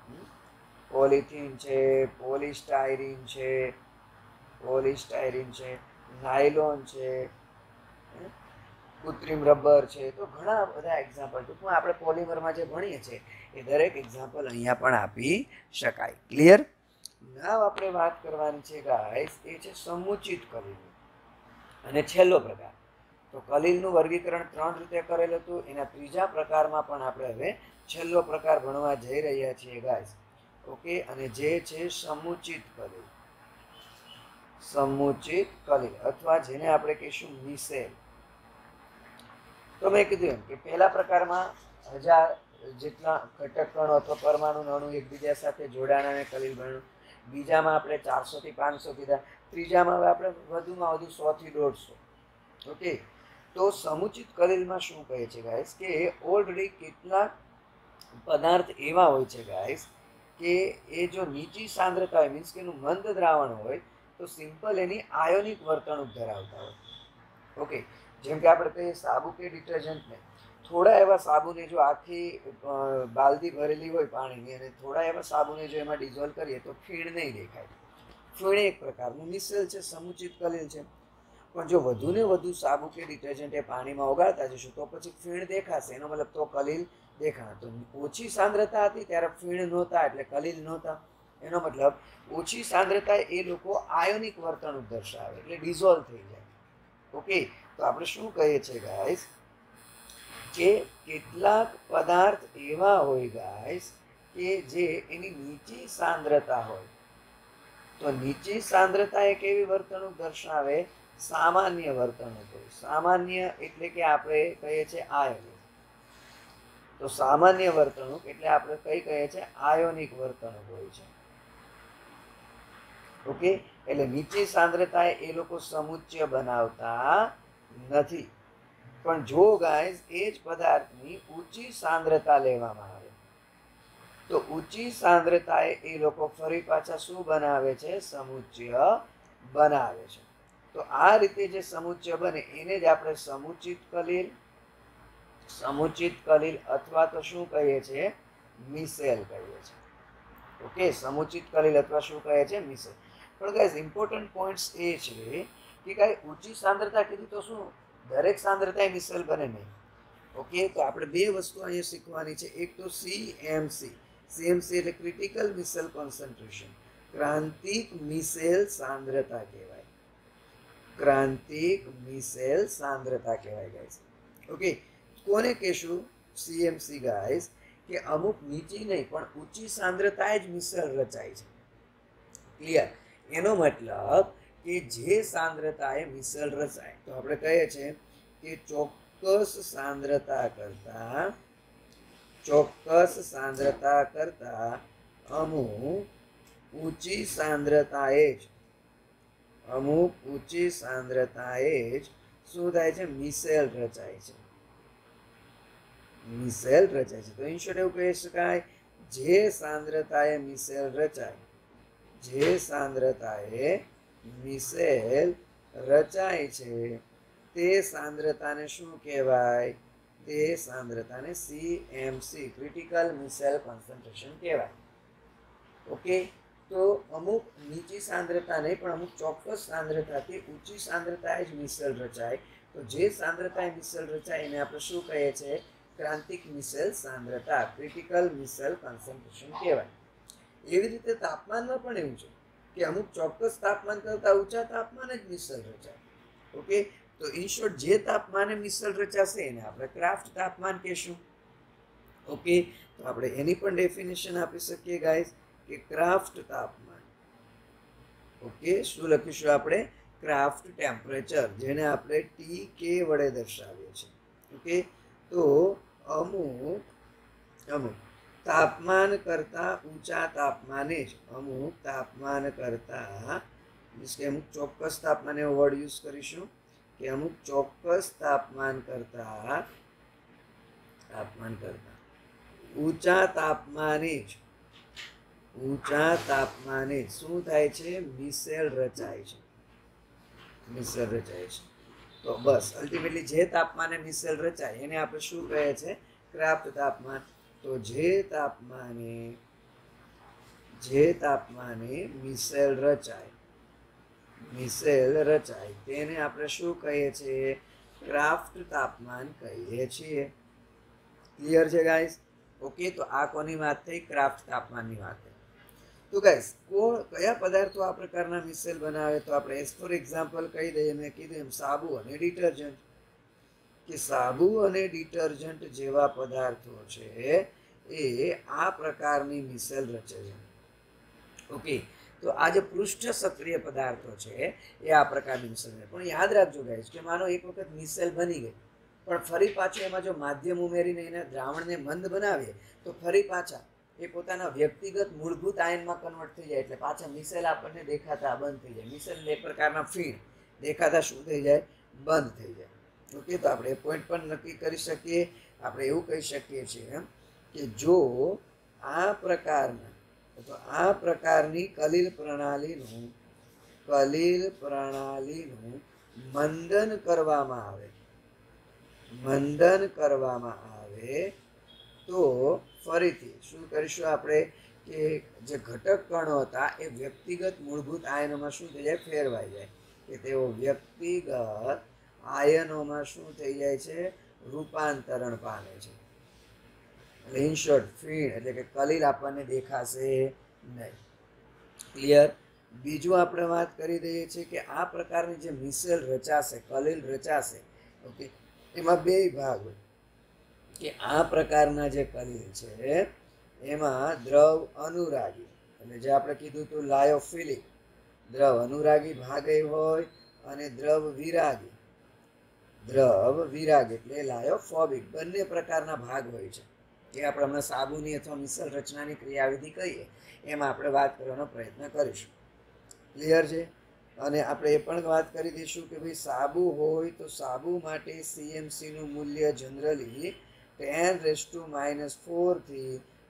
પોલિસ્ટાયરીન છે, નાયલોન છે, કૃત્રિમ રબર છે. તો ઘણા બધા એક્ઝામ્પલ ટૂંકમાં આપણે પોલિમરમાં જે ભણીએ છીએ એ દરેક એક્ઝામ્પલ અહીંયા પણ આપી શકાય. ક્લિયર? નાવ આપણે વાત કરવાની છે ગાઈસ એ છે સમુચિત કલિલ. અને છેલ્લો પ્રકાર, તો કલિલનું વર્ગીકરણ 3 રીતે કરેલું હતું. એના ત્રીજા પ્રકારમાં પણ આપણે હવે છેલ્લો પ્રકાર ભણવા જઈ રહ્યા છીએ ગાઈસ. ઓકે, અને જે છે સમુચિત કલિલ. સમુચિત કલિલ અથવા જેને આપણે કહીશું મિસેલ. તો મેં કીધું એમ કે પહેલા પ્રકારમાં 1000 જેટલા ઘટક કણો અથવા પરમાણુ અણુ એકબીજા સાથે જોડાણાને કલિલ બન્યું. બીજામાં આપણે 400 થી 500 કીધા. ત્રીજામાં હવે આપણે વધુમાં વધુ 100 થી 150. ઓકે, તો સમુચિત કલિલમાં શું કહે છે ગાઈસ કે ઓલરેડી કેટલાક પદાર્થ એવા હોય છે ગાઈસ કે એ જો નીચી સાંદ્રતા હોય, મીન્સ કે એનું મંદ દ્રાવણ હોય, તો સિમ્પલ એની આયોનિક વર્તણૂક ધરાવતા હોય. ઓકે, જેમ કે આપણે કહીએ સાબુ કે ડિટર્જન્ટને, થોડા એવા સાબુને જો આખી બાલદી ભરેલી હોય પાણીની અને થોડા એવા સાબુને જો એમાં ડિઝોલ્વ કરીએ તો ફીણ નહીં દેખાય. ફીણ એક પ્રકારનું મિસેલ છે, સમુચિત કલિલ છે. પણ જો વધુ ને વધુ સાબુ કે ડિટર્જન્ટ એ પાણીમાં ઓગાળતા જશું તો પછી ફીણ દેખાશે. એનો મતલબ તો કલિલ દેખાણા. તો ઓછી સાંદ્રતા હતી ત્યારે ફીણ નહોતા એટલે કલિલ નહોતા. એનો મતલબ ઓછી સાંદ્રતા એ લોકો આયોનિક વર્તણૂક દર્શાવે એટલે ડિઝોલ્વ થઈ જાય. ઓકે, તો આપણે શું કહીએ છીએ ગાઈસ કે કેટલાક પદાર્થ એવા હોય ગાઈસ કે જે એની નીચી સાંદ્રતા હોય. તો નીચી સાંદ્રતા એ કેવી વર્તણૂક દર્શાવે? સામાન્ય વર્તણૂક હોય. સામાન્ય એટલે કે આપણે કહીએ છીએ આયોનિક. તો સામાન્ય વર્તણૂક એટલે આપણે કઈ કહીએ છીએ? આયોનિક વર્તણૂક હોય છે. ઓકે, એટલે નીચી સાંદ્રતા એ લોકો સમુચ્ચય બનાવતા નથી. પણ જો ગાઈસ એ જ પદાર્થની ઊંચી સાંદ્રતા લેવામાં આવે તો ઊંચી સાંદ્રતાએ એ લોકો ફરી પાછા શું બનાવે છે? સમુચ્ચય બનાવે છે. તો આ રીતે જે સમુચ્ચય બને એને જ આપણે સમુચિત કલિલ અથવા તો શું કહીએ છીએ? મિસેલ કહીએ છીએ. ઓકે, સમુચિત કલિલ અથવા શું કહે છે? મિસેલ. પણ ગાઈસ ઇમ્પોર્ટન્ટ પોઈન્ટ્સ એ છે કે કાંઈ ઊંચી સાંદ્રતા કીધી તો શું દરેક સાંદ્રતા મિસેલ બને નહીં. ઓકે, તો આપણે બે વસ્તુ અહીંયા શીખવાની છે. એક તો CMC એટલે ક્રિટિકલ મિસેલ કોન્સન્ટ્રેશન. ક્રાંતિક મિસેલ સાંદ્રતા કહેવાય. ક્રાંતિક મિસેલ સાંદ્રતા કહેવાય ગાઈસ. ઓકે, કોને કહેશું CMC ગાઈસ? કે અમુક નીચી નહીં પણ ઊંચી સાંદ્રતાએ જ મિસેલ રચાય છે. ક્લિયર? એનો મતલબ કે જે સાંદ્રતાએ મિસેલ રચાય, તો આપણે કહીએ છીએ કે ચોક્કસ સાંદ્રતા કરતા અમુક ઊંચી સાંદ્રતાએ જ શું થાય છે? મિસેલ રચાય છે. તો ઇન શોર્ટ એવું કહી શકાય, જે સાંદ્રતાએ મિસેલ રચાય છે તે સાંદ્રતાને શું કહેવાય? તે સાંદ્રતાને CMC ક્રિટિકલ મિસેલ કોન્સન્ટ્રેશન કહેવાય. ઓકે, તો અમુક નીચી સાંદ્રતા નહીં પણ અમુક ચોક્કસ સાંદ્રતાથી ઊંચી સાંદ્રતાએ જ મિસેલ રચાય. તો જે સાંદ્રતાએ મિસેલ રચાય એને આપણે શું કહીએ છીએ? ક્રાંતિક મિસેલ સાંદ્રતા, ક્રિટિકલ મિસેલ કોન્સન્ટ્રેશન કહેવાય. એવી રીતે તાપમાનમાં પણ એવું છે કે અમુક ચોક્કસ તાપમાન કરતાં ઊંચા તાપમાને જ મિસેલ રચાય. ઓકે, તો ઇન શોર્ટ જે તાપમાને મિસેલ રચાશે એને આપણે ક્રાફ્ટ તાપમાન કહેશું. ઓકે, તો આપણે એની પણ ડેફિનેશન આપી શકીએ ગાઈસ કે ક્રાફ્ટ તાપમાન. ઓકે, શું લખીશું આપણે? ક્રાફ્ટ ટેમ્પરેચર, જેને આપણે TK વડે દર્શાવીએ છીએ. ઓકે, તો અમુક તાપમાન કરતા ઊંચા તાપમાને જ અમુક ચોક્કસ તાપમાન એવો વર્ડ યુઝ કરીશું કે અમુક ચોક્કસ તાપમાન કરતા ઊંચા તાપમાને શું થાય છે? મિસેલ રચાય છે. તો બસ અલ્ટિમેટલી જે તાપમાને મિસેલ રચાય એને આપણે શું કહે છે? ક્રાફ્ટ તાપમાન. તો જે તાપમાને મિસેલ રચાય તેને આપણે શું કહીએ છીએ? ક્રાફ્ટ તાપમાન કહીએ છીએ. ક્લિયર છે ગાઈસ? ઓકે, તો આ કોની વાત થઈ? ક્રાફ્ટ તાપમાનની વાત થઈ. તો ગાઈસ કયા પદાર્થો આ પ્રકારના મિસેલ બનાવે? તો આપણે એઝ ફોર એક્ઝામ્પલ કહી દઈએ, મેં કીધું એમ સાબુ અને ડિટર્જન્ટ, કે સાબુ અને ડિટર્જન્ટ જેવા પદાર્થો છે એ આ પ્રકારની મિસેલ રચે છે. ઓકે, તો આ જે પૃષ્ઠ સક્રિય પદાર્થો છે એ આ પ્રકારની મિસેલ. પણ યાદ રાખજો ગાઈસ કે માનો એક વખત મિસેલ બની ગઈ પણ ફરી પાછું એમાં જો માધ્યમ ઉમેરીને એના દ્રાવણને મંદ બનાવીએ તો ફરી પાછા એ પોતાના વ્યક્તિગત મૂળભૂત આયનમાં કન્વર્ટ થઈ જાય, એટલે પાછા મિસેલ આપણને દેખાતા બંધ થઈ જાય. મિસેલ એક પ્રકારના ફીણ દેખાતા શું થઈ જાય? બંધ થઈ જાય. ઓકે, તો આપણે એ પોઈન્ટ પણ નક્કી કરી શકીએ. આપણે એવું કહી શકીએ છીએ કે જો આ પ્રકારની કલિલ પ્રણાલીનું મંદન કરવામાં આવે તો ફરીથી શું કરીશું આપણે કે જે ઘટક કણો હતા એ વ્યક્તિગત મૂળભૂત આયનોમાં શું થઈ જાય? ફેરવાઈ જાય, કે તેઓ વ્યક્તિગત આયનોમાં શું થઈ જાય છે? રૂપાંતરણ પામે છે. એટલે ઇન શોર્ટ ફીણ એટલે કે કલિલ આપણને દેખાશે નહીં. ક્લિયર? બીજું આપણે વાત કરી દઈએ છીએ કે આ પ્રકારની જે મિસેલ રચાશે, કલિલ રચાશે, ઓકે, એમાં બે ભાગ હોય કે આ પ્રકારના જે કલિલ છે એમાં દ્રવ અનુરાગી, એટલે જે આપણે કીધું હતું લાયોફિલિક, દ્રવ અનુરાગી ભાગ હોય અને દ્રવ વિરાગી એટલે લાયોફોબિક બંને પ્રકારના ભાગ હોય છે. જે આપણે હમણાં સાબુની અથવા મિસેલ રચનાની ક્રિયાવિધિ કહીએ એમાં આપણે વાત કરવાનો પ્રયત્ન કરીશું. ક્લિયર છે? અને આપણે એ પણ વાત કરી દઈશું કે ભાઈ સાબુ હોય તો સાબુ માટે CMC નું મૂલ્ય જનરલી 10⁻⁴ થી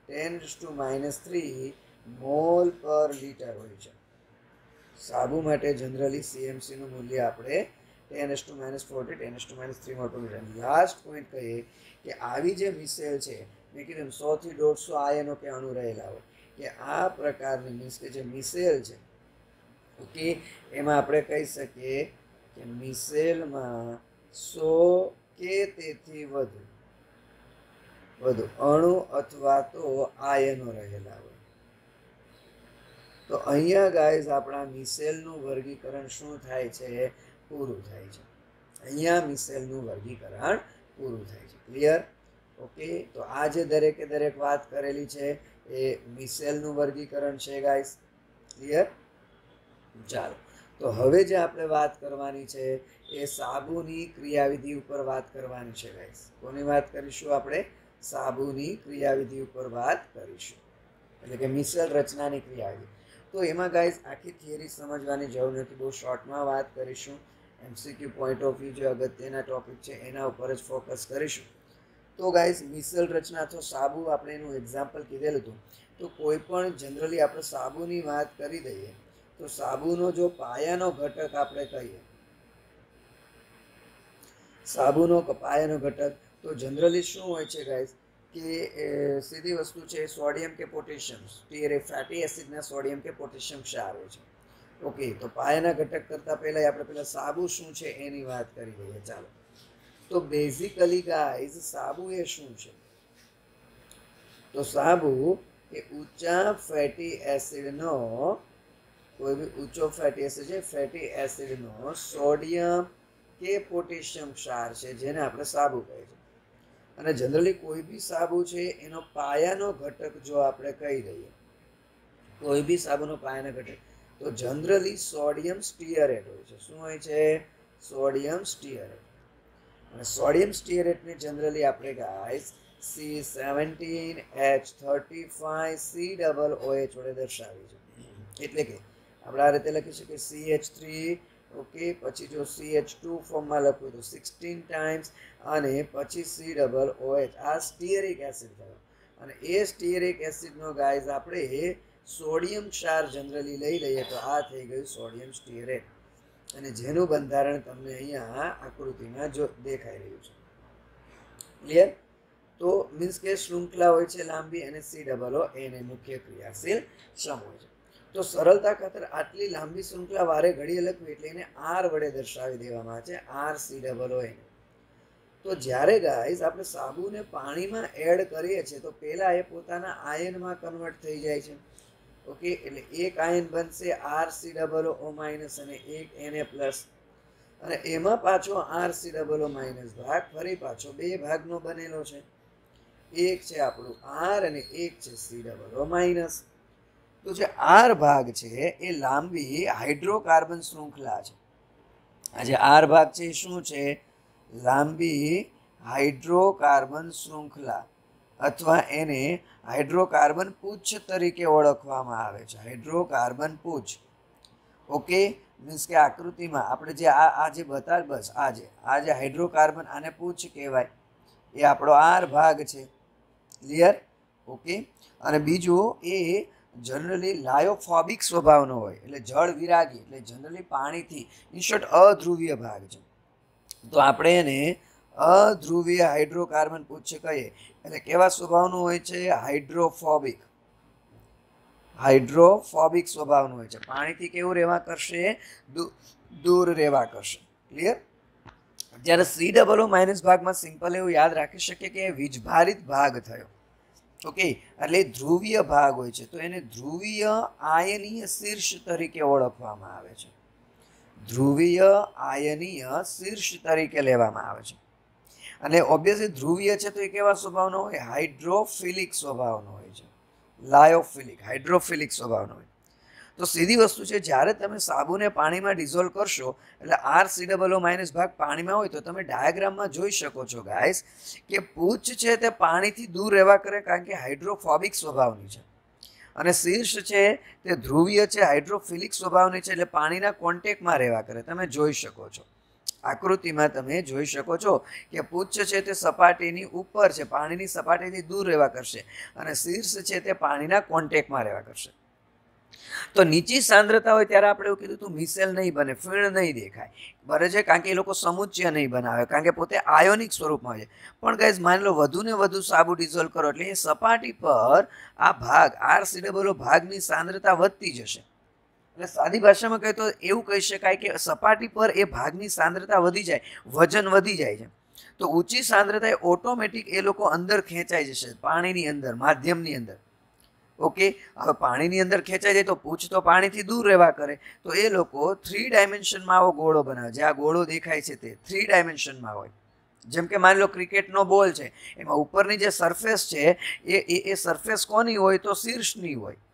10⁻³ મોલ પર લિટર હોય છે. સાબુ માટે જનરલી CMC નું મૂલ્ય આપણે 10⁻⁴ થી 10⁻³ મોલ પર લિટર. લાસ્ટ પોઈન્ટ કહીએ કે આવી જે મિસેલ છે, મેં કીધું 100 થી 150 આયનો કે અણુ રહેલા હોય, કે આ પ્રકારની મીન્સ કે જે મિસેલ છે, ઓકે, એમાં આપણે કહી શકીએ કે મિસેલમાં 100 કે તેથી વધુ અણુ અથવા તો આયનો રહેલા હોય. તો અહીંયા ગાઈઝ આપણા મિસેલનું વર્ગીકરણ શું થાય છે? પૂરું થાય છે. અહીંયા મિસેલનું વર્ગીકરણ પૂરું થાય છે. ક્લિયર? ઓકે, તો આ જે દરેક વાત કરેલી છે એ મિસેલનું વર્ગીકરણ છે ગાઈઝ. ક્લિયર? ચાલો, તો હવે જે આપણે વાત કરવાની છે એ સાબુની ક્રિયાવિધિ ઉપર વાત કરવાની છે ગાઈસ. કોની વાત કરીશું આપણે? સાબુની ક્રિયાવિધિ ઉપર વાત કરીશું, એટલે કે મિશ્ર રચનાની ક્રિયાવિધિ. તો એમાં ગાઈસ આખી થિયરી સમજવાની જરૂર નથી, બહુ શોર્ટમાં વાત કરીશું. એમસીક્યુ પોઈન્ટ ઓફ વ્યૂ જે અગત્યના ટોપિક છે એના ઉપર જ ફોકસ કરીશું. તો ગાઈસ મિશ્ર રચના તો સાબુ આપણે એનું એક્ઝામ્પલ કીધેલું હતું. તો કોઈ પણ જનરલી આપણે સાબુની વાત કરી દઈએ તો સાબુનો જો પાયાનો ઘટક આપણે કહીએ, સાબુનો પાયાનો ઘટક તો જનરલી શું હોય છે ગાઈસ કે સીધી વસ્તુ છે સોડિયમ કે પોટેશિયમ સ્ટીઅરેટ ફેટી એસિડના સોડિયમ કે પોટેશિયમ ક્ષાર હોય છે. ઓકે, તો પાયાના ઘટક કરતાં પહેલાં આપણે પહેલાં સાબુ શું છે એની વાત કરી દઈએ. ચાલો, તો બેઝિકલી ગાઈસ સાબુ એ શું છે? તો સાબુ એ ઊંચા ફેટી એસિડનો, કોઈ બી ઊંચો ફેટી એસિડ છે, ફેટી એસિડનો સોડિયમ કે પોટેશિયમ ક્ષાર છે જેને આપણે સાબુ કહે છે. અને જનરલી કોઈ બી સાબુ છે એનો પાયાનો ઘટક જો આપણે કહી દઈએ, કોઈ બી સાબુનો પાયાનો ઘટક, તો જનરલી સોડિયમ સ્ટીઅરેટ હોય છે. શું હોય છે? Sodium stearate. અને સોડિયમ સ્ટીઅરેટને જનરલી આપણે ગાઈસ C17H35COOH વડે દર્શાવી છે. એટલે કે આપણે આ રીતે લખી શકીએ CH3, ઓકે, પછી જો CH2 ફોર્મમાં લખવું તો 16 ટાઈમ્સ અને પછી COOH. આ સ્ટીઅરિક એસિડ થયો. અને એ સ્ટીઅરિક એસિડનો ગાઈસ આપણે સોડિયમ ક્ષાર જનરલી લઈ લઈએ તો આ થઈ ગયું સોડિયમ સ્ટીઅરેટ. અને જેનું બંધારણ તમને અહીંયા આકૃતિમાં જો દેખાઈ રહ્યું છે. ક્લિયર? તો મીન્સ કે શૃંખલા હોય છે લાંબી અને COO એને મુખ્ય ક્રિયાશીલ સમ હોય છે. તો સરળતા ખાતર આટલી લાંબી શૃંખલા વારે ઘડીએ લખવી એટલે એને R વડે દર્શાવી દેવામાં આવે છે, RCOON. તો જ્યારે ગાઈસ આપણે સાબુને પાણીમાં એડ કરીએ છીએ તો પહેલા એ પોતાના આયનમાં કન્વર્ટ થઈ જાય છે. ઓકે, એટલે એક આયન બનશે RCOO માઇનસ અને એક Na+. અને એમાં પાછો RCOO માઇનસ ભાગ ફરી પાછો બે ભાગનો બનેલો છે. એક છે આપણું R અને એક છે COO માઇનસ. તો જે R ભાગ છે એ લાંબી હાઇડ્રોકાર્બન શૃંખલા છે. આ જે R ભાગ છે એ શું છે? લાંબી હાઇડ્રોકાર્બન શૃંખલા, અથવા એને હાઇડ્રોકાર્બન પૂંછ તરીકે ઓળખવામાં આવે છે. હાઇડ્રોકાર્બન પૂંછ. ઓકે, મીન્સ કે આકૃતિમાં આપણે જે આ જે બતાવ, બસ આ જે હાઇડ્રોકાર્બન, આને પૂંછ કહેવાય. એ આપણો R ભાગ છે. ક્લિયર? ઓકે. અને બીજું એ જનરલી લાયોફોબિક સ્વભાવનો હોય, એટલે જળ વિરાગી, એટલે જનરલી પાણીથી ઇન શોર્ટ અધ્રુવીય ભાગ છે. તો આપણે એને અધ્રુવીય હાઇડ્રોકાર્બન પૂંછ કહીએ. એટલે કેવા સ્વભાવનું હોય છે? હાઇડ્રોફોબિક. હાઇડ્રોફોબિક સ્વભાવનું હોય છે. પાણીથી કેવું રહેવા કરશે? દૂર રહેવા કરશે. ક્લિયર? જ્યારે COO માઇનસ ભાગમાં સિમ્પલ એવું યાદ રાખી શકીએ કે વીજભારિત ભાગ થયો. ઓકે, એટલે ધ્રુવીય ભાગ હોય છે તો એને ધ્રુવીય આયનીય શીર્ષ તરીકે ઓળખવામાં આવે છે. ધ્રુવીય આયનીય શીર્ષ તરીકે લેવામાં આવે છે. અને ઓબ્વિયસલી ધ્રુવીય છે તો એ કેવા સ્વભાવનો હોય? હાઇડ્રોફિલિક સ્વભાવનો હોય છે. લાયોફિલિક, હાઇડ્રોફિલિક સ્વભાવનો હોય. તો સીધી વસ્તુ છે, જ્યારે તમે સાબુને પાણીમાં ડિઝોલ્વ કરશો એટલે RCOO માઇનસ ભાગ પાણીમાં હોય તો તમે ડાયાગ્રામમાં જોઈ શકો છો ગાઈસ કે પૂંછ છે તે પાણીથી દૂર રહેવા કરે, કારણ કે હાઇડ્રોફોબિક સ્વભાવની છે. અને શીર્ષ છે તે ધ્રુવીય છે, હાઇડ્રોફિલિક સ્વભાવની છે, એટલે પાણીના કોન્ટેક્ટમાં રહેવા કરે. તમે જોઈ શકો છો આકૃતિમાં, તમે જોઈ શકો છો કે પૂંછ છે તે સપાટીની ઉપર છે, પાણીની સપાટીથી દૂર રહેવા કરશે, અને શીર્ષ છે તે પાણીના કોન્ટેક્ટમાં રહેવા કરશે. તો નીચી સાંદ્રતા હોય ત્યારે આપણે એવું કીધું તું મિસેલ નહીં બને, ફીણ નહીં દેખાય, બરાબર છે, કારણ કે એ લોકો સમુચ્ચય નહીં બનાવે, કારણ કે પોતે આયોનિક સ્વરૂપમાં છે. પણ ગાઈઝ માની લો વધુ ને વધુ સાબુ ડિઝોલ્વ કરો એટલે એ સપાટી પર આ ભાગ RCOO ભાગની સાંદ્રતા વધતી જશે. એટલે સાદી ભાષામાં કહે તો એવું કહી શકાય કે સપાટી પર એ ભાગની સાંદ્રતા વધી જાય, વજન વધી જાય છે. તો ઊંચી સાંદ્રતા એ ઓટોમેટિક એ લોકો અંદર ખેંચાઈ જશે, પાણીની અંદર, માધ્યમની અંદર. ઓકે, હવે પાણીની અંદર ખેંચાઈ જાય તો પૂંછ તો પાણીથી દૂર રહેવા કરે, તો એ લોકો 3 ડાયમેન્શનમાં આવો ગોળો બનાવે. જે આ ગોળો દેખાય છે તે 3 ડાયમેન્શનમાં હોય. જેમ કે માની લો ક્રિકેટનો બોલ છે, એમાં ઉપરની જે સરફેસ છે એ સરફેસ કોની હોય? તો શીર્ષની હોય.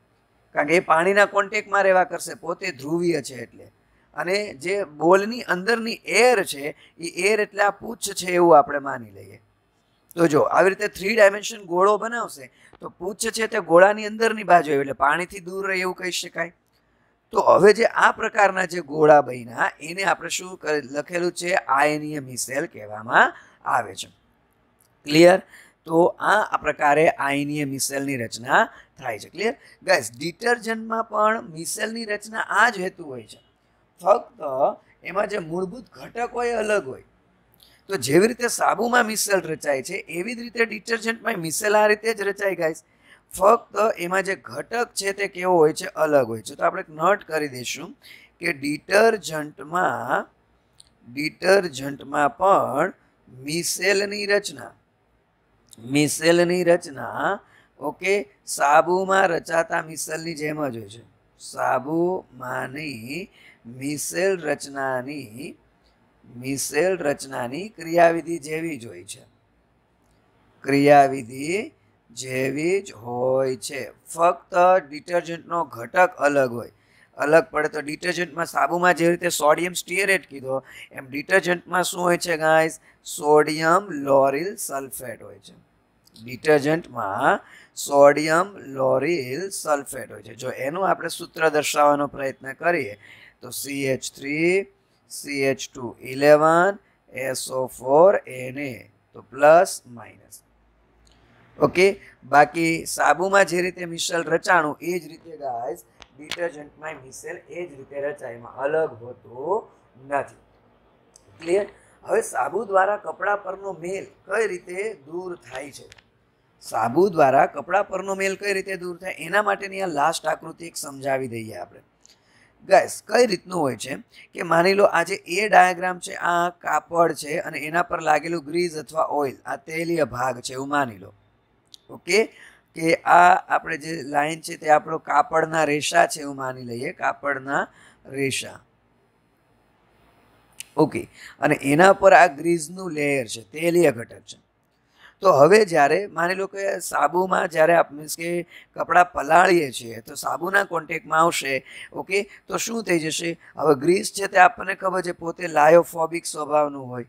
કારણ કે એ પાણીના કોન્ટેક્ટમાં રહેવા કરશે, પોતે ધ્રુવીય છે એટલે. અને જે બોલની અંદરની એર છે એ એર એટલે આ પૂંછ છે એવું આપણે માની લઈએ. તો જો આવી રીતે 3 ડાયમેન્શન ગોળો બનાવશે તો પૂંછ છે તે ગોળાની અંદરની બાજુ એટલે પાણીથી દૂર રહે એવું કહી શકાય. તો હવે જે આ પ્રકારના જે ગોળા બન્યા એને આપણે શું લખેલું છે, આયનીય મિસેલ કહેવામાં આવે છે. ક્લિયર? તો આ પ્રકારે આયનીય મિસેલની રચના થાય છે. Clear guys? ડિટર્જન્ટમાં પણ મિસેલની રચના આ જ હેતુ હોય છે, ફક્ત એમાં જે મૂળભૂત ઘટક હોય અલગ હોય. તો જેવી રીતે સાબુમાં મિસેલ રચાય છે એવી જ રીતે ડિટર્જન્ટમાં મિસેલ આ રીતે જ રચાય ગાઈસ. ફક્ત એમાં જે ઘટક છે તે કેવો હોય છે, અલગ હોય છે. તો આપણે નોટ કરી દઈશું કે ડિટર્જન્ટમાં પણ મિસેલની રચના ઓકે સાબુમાં રચાતા મિસેલની જેમ જ હોય છે. સાબુમાંની મિસેલ રચનાની ક્રિયાવિધિ જેવી જ હોય છે. ફક્ત ડિટર્જન્ટનો ઘટક અલગ હોય, અલગ પડે. તો ડિટર્જન્ટમાં સાબુમાં જે રીતે સોડિયમ સ્ટીઅરેટ કીધો એમ ડિટર્જન્ટમાં શું હોય છે ગાઈસ, સોડિયમ લોરિલ સલ્ફેટ હોય છે. ડિટર્જન્ટમાં સોડિયમ લોરિલ સલ્ફેટ હોય છે. જો એનું આપણે સૂત્ર દર્શાવવાનો પ્રયત્ન કરીએ તો CH3 CH2 11 SO4 Na, તો પ્લસ માઇનસ. ઓકે, બાકી સાબુમાં જે રીતે મિસેલ રચાણું એ જ રીતે ગાઈસ ડિટર્જન્ટમાં મિસેલ એ જ રીતે રચાય, એમાં અલગ હોતું નથી. ક્લિયર? હવે સાબુ દ્વારા કપડા પરનો મેલ કઈ રીતે દૂર થાય છે? સાબુ દ્વારા કપડા પરનો મેલ કઈ રીતે દૂર થાય એના માટેની આ લાસ્ટ આકૃતિ એક સમજાવી દઈએ આપણે. ગાઈસ કઈ રીતનું હોય છે કે માની લો આ જે એ ડાયાગ્રામ છે, આ કાપડ છે અને એના પર લાગેલું ગ્રીઝ અથવા ઓઇલ, આ તેલીય ભાગ છે એવું માની લો. ઓકે, કે આ આપણે જે લાઈન છે તે આપણો કાપડના રેશા છે એવું માની લઈએ, કાપડના રેશા. ઓકે, અને એના પર આ ગ્રીઝનું લેયર છે, તેલીય ઘટક છે. તો હવે જ્યારે માની લો કે સાબુમાં જ્યારે મીન્સ કે કપડાં પલાળીએ છીએ તો સાબુના કોન્ટેક્ટમાં આવશે. ઓકે, તો શું થઈ જશે? હવે ગ્રીસ છે તે આપણને ખબર છે પોતે લાયોફોબિક સ્વભાવનું હોય.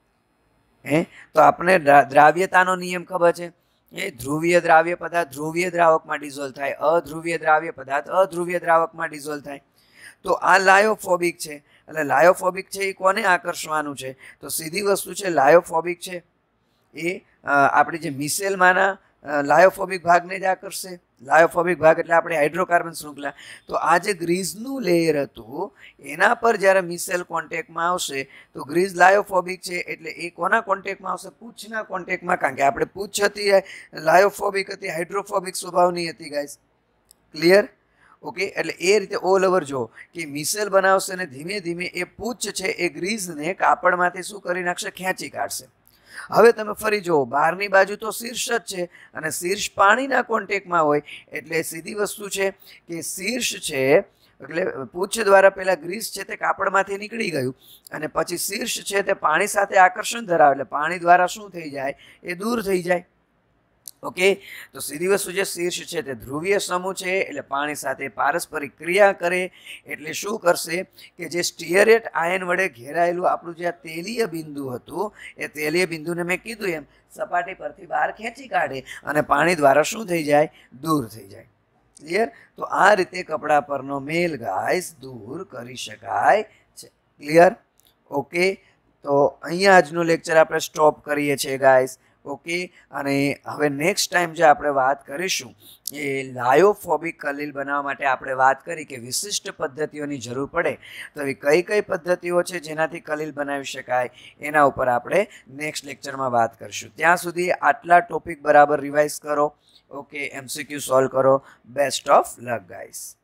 તો આપણને દ્રાવ્યતાનો નિયમ ખબર છે, એ ધ્રુવીય દ્રાવ્ય પદાર્થ ધ્રુવીય દ્રાવકમાં ડિઝોલ્વ થાય, અધ્રુવીય દ્રાવ્ય પદાર્થ અધ્રુવીય દ્રાવકમાં ડિઝોલ્વ થાય. તો આ લાયોફોબિક છે, એટલે લાયોફોબિક છે એ કોને આકર્ષવાનું છે? તો સીધી વસ્તુ છે લાયોફોબિક છે એ આપણી જે મિસેલમાંના લાયોફોબિક ભાગને જ આકર્ષશે. લાયોફોબિક ભાગ એટલે આપણે હાઇડ્રોકાર્બન શૃંખલા. તો આ જે ગ્રીઝનું લેયર હતું એના પર જ્યારે મિસેલ કોન્ટેક્ટમાં આવશે તો ગ્રીઝ લાયોફોબિક છે એટલે એ કોના કોન્ટેક્ટમાં આવશે? પૂંછના કોન્ટેક્ટમાં. કારણ કે આપણે પૂંછ હતી લાયોફોબિક હતી, હાઇડ્રોફોબિક સ્વભાવની હતી ગાઈસ. ક્લિયર? ઓકે, એટલે એ રીતે ઓલ ઓવર જો કે મિસેલ બનાવશે અને ધીમે ધીમે એ પૂંછ છે એ ગ્રીઝને કાપડમાંથી શું કરી નાખશે? ખેંચી કાઢશે. હવે તમે ફરી જુઓ, બહારની બાજુ તો શીર્ષ જ છે અને શીર્ષ પાણીના કોન્ટેક્ટમાં હોય એટલે સીધી વસ્તુ છે કે શીર્ષ છે એટલે પૂંછ દ્વારા પેલા ગ્રીસ છે તે કાપડમાંથી નીકળી ગયું અને પછી શીર્ષ છે તે પાણી સાથે આકર્ષણ ધરાવે એટલે પાણી દ્વારા શું થઈ જાય? એ દૂર થઈ જાય. ઓકે, તો સીધી વસ્તુ જે શીર્ષ છે તે ધ્રુવીય સમૂહ છે એટલે પાણી સાથે પારસ્પરિક ક્રિયા કરે એટલે શું કરશે કે જે સ્ટીઅરેટ આયન વડે ઘેરાયેલું આપણું જે તેલીય બિંદુ હતું એ તેલીય બિંદુને મેં કીધું એમ સપાટી પરથી બહાર ખેંચી કાઢે અને પાણી દ્વારા શું થઈ જાય? દૂર થઈ જાય. ક્લિયર? તો આ રીતે કપડા પરનો મેલ ગાઈસ દૂર કરી શકાય છે. ક્લિયર? ઓકે, તો અહીંયા આજનું લેક્ચર આપણે સ્ટોપ કરીએ છીએ ગાઈસ. ઓકે, અને હવે નેક્સ્ટ ટાઈમ જે આપણે વાત કરીશું એ લાયોફોબિક કલીલ બનાવવા માટે આપણે વાત કરી કે વિશિષ્ટ પદ્ધતિઓની જરૂર પડે તો એવી કઈ કઈ પદ્ધતિઓ છે જેનાથી કલીલ બનાવી શકાય એના ઉપર આપણે નેક્સ્ટ લેક્ચરમાં વાત કરીશું. ત્યાં સુધી આટલા ટોપિક બરાબર રિવાઇઝ કરો. ઓકે, MCQ સોલ્વ કરો. Best of luck guys.